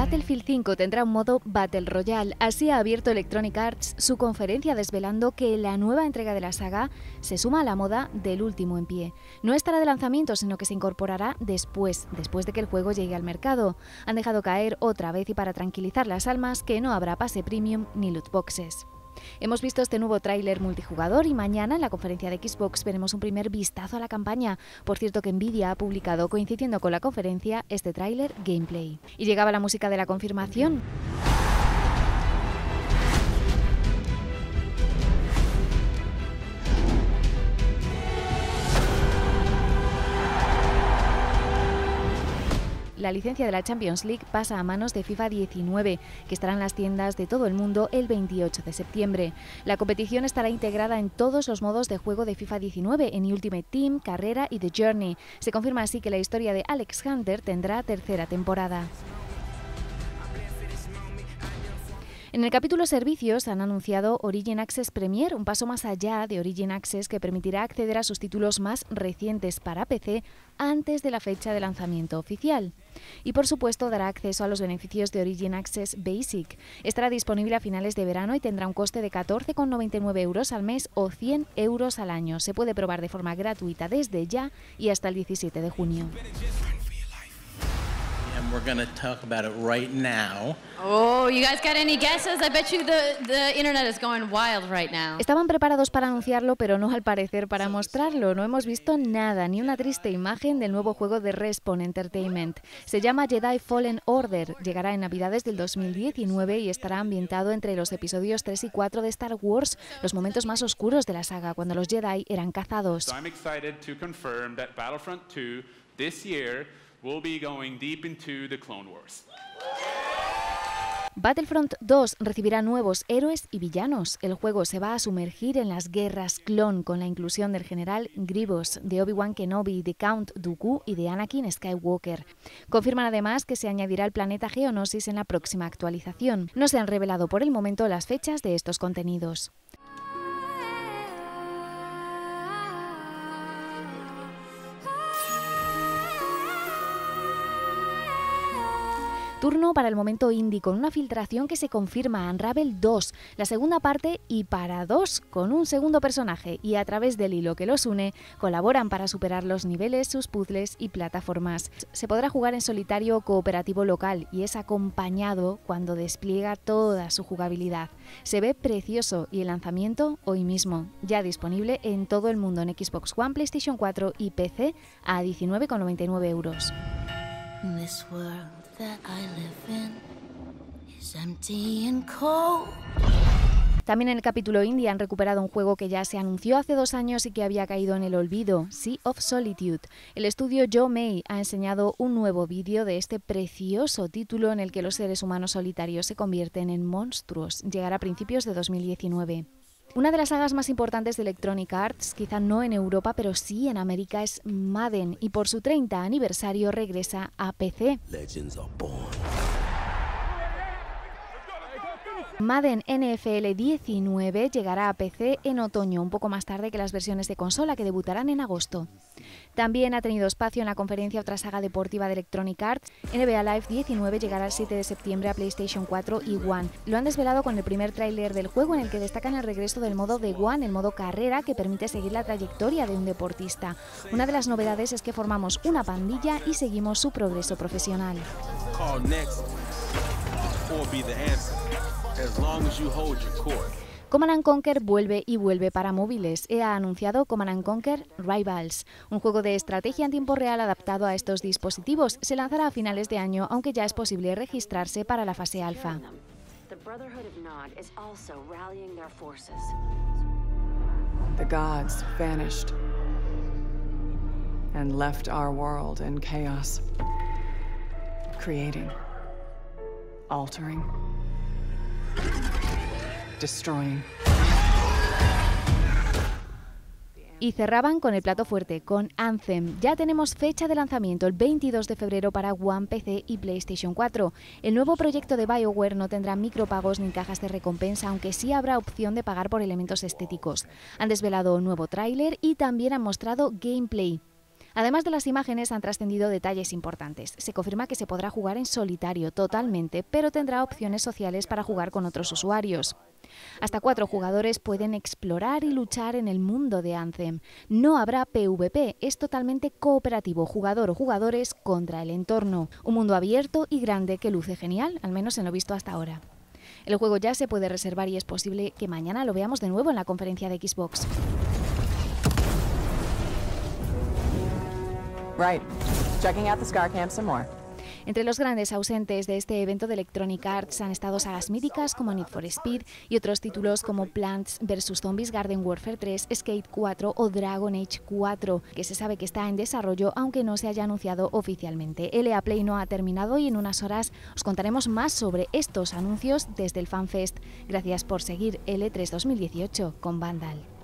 Battlefield 5 tendrá un modo Battle Royale. Así ha abierto Electronic Arts su conferencia desvelando que la nueva entrega de la saga se suma a la moda del último en pie. No estará de lanzamiento, sino que se incorporará después de que el juego llegue al mercado. Han dejado caer otra vez, y para tranquilizar las almas, que no habrá pase premium ni loot boxes. Hemos visto este nuevo tráiler multijugador y mañana en la conferencia de Xbox veremos un primer vistazo a la campaña. Por cierto que Nvidia ha publicado, coincidiendo con la conferencia, este tráiler gameplay. Y llegaba la música de la confirmación. La licencia de la Champions League pasa a manos de FIFA 19, que estará en las tiendas de todo el mundo el 28 de septiembre. La competición estará integrada en todos los modos de juego de FIFA 19, en Ultimate Team, Carrera y The Journey. Se confirma así que la historia de Alex Hunter tendrá tercera temporada. En el capítulo Servicios han anunciado Origin Access Premier, un paso más allá de Origin Access que permitirá acceder a sus títulos más recientes para PC antes de la fecha de lanzamiento oficial. Y por supuesto dará acceso a los beneficios de Origin Access Basic. Estará disponible a finales de verano y tendrá un coste de 14,99 € al mes o 100 € al año. Se puede probar de forma gratuita desde ya y hasta el 17 de junio. And we're going to talk about it right now. Oh, you guys got any guesses? I bet you the internet is going wild right now. Estaban preparados para anunciarlo, pero no al parecer para mostrarlo. No hemos visto nada, ni una triste imagen del nuevo juego de Respawn Entertainment. Se llama Jedi Fallen Order. Llegará en Navidades del 2019 y estará ambientado entre los episodios 3 y 4 de Star Wars, los momentos más oscuros de la saga, cuando los Jedi eran cazados. So I'm excited to confirm that Battlefront 2 this year will be going deep into the Clone Wars. Battlefront 2 recibirá nuevos héroes y villanos. El juego se va a sumergir en las guerras clon con la inclusión del general Grievous, de Obi-Wan Kenobi, de Count Dooku y de Anakin Skywalker. Confirman además que se añadirá el planeta Geonosis en la próxima actualización. No se han revelado por el momento las fechas de estos contenidos. Turno para el momento indie, con una filtración que se confirma: Unravel 2, la segunda parte y para dos, con un segundo personaje, y a través del hilo que los une, colaboran para superar los niveles, sus puzzles y plataformas. Se podrá jugar en solitario o cooperativo local y es acompañado cuando despliega toda su jugabilidad. Se ve precioso y el lanzamiento hoy mismo, ya disponible en todo el mundo en Xbox One, PlayStation 4 y PC a 19,99 €. This world that I live in is empty and cold. También en el capítulo indie han recuperado un juego que ya se anunció hace 2 años y que había caído en el olvido, Sea of Solitude. El estudio Joe May ha enseñado un nuevo vídeo de este precioso título en el que los seres humanos solitarios se convierten en monstruos. Llegará a principios de 2019. Una de las sagas más importantes de Electronic Arts, quizá no en Europa, pero sí en América, es Madden, y por su 30 aniversario regresa a PC. Madden NFL 19 llegará a PC en otoño, un poco más tarde que las versiones de consola, que debutarán en agosto. También ha tenido espacio en la conferencia otra saga deportiva de Electronic Arts. NBA Live 19 llegará el 7 de septiembre a PlayStation 4 y One. Lo han desvelado con el primer tráiler del juego, en el que destacan el regreso del modo de One, el modo carrera, que permite seguir la trayectoria de un deportista. Una de las novedades es que formamos una pandilla y seguimos su progreso profesional. Command & Conquer vuelve y vuelve para móviles. EA ha anunciado Command & Conquer Rivals, un juego de estrategia en tiempo real adaptado a estos dispositivos. Se lanzará a finales de año, aunque ya es posible registrarse para la fase alfa. The gods vanished and left our world in chaos, creating, altering, destroying. Y cerraban con el plato fuerte, con Anthem. Ya tenemos fecha de lanzamiento, el 22 de febrero para One, PC y PlayStation 4. El nuevo proyecto de BioWare no tendrá micropagos ni cajas de recompensa, aunque sí habrá opción de pagar por elementos estéticos. Han desvelado un nuevo tráiler y también han mostrado gameplay. Además de las imágenes, han trascendido detalles importantes. Se confirma que se podrá jugar en solitario totalmente, pero tendrá opciones sociales para jugar con otros usuarios. Hasta 4 jugadores pueden explorar y luchar en el mundo de Anthem. No habrá PvP, es totalmente cooperativo, jugador o jugadores contra el entorno. Un mundo abierto y grande que luce genial, al menos en lo visto hasta ahora. El juego ya se puede reservar y es posible que mañana lo veamos de nuevo en la conferencia de Xbox. Right. Checking out the Scar Camp some more. Entre los grandes ausentes de este evento de Electronic Arts han estado sagas míticas como Need for Speed y otros títulos como Plants vs Zombies, Garden Warfare 3, Skate 4 o Dragon Age 4, que se sabe que está en desarrollo aunque no se haya anunciado oficialmente. LA Play no ha terminado y en unas horas os contaremos más sobre estos anuncios desde el FanFest. Gracias por seguir L3 2018 con Vandal.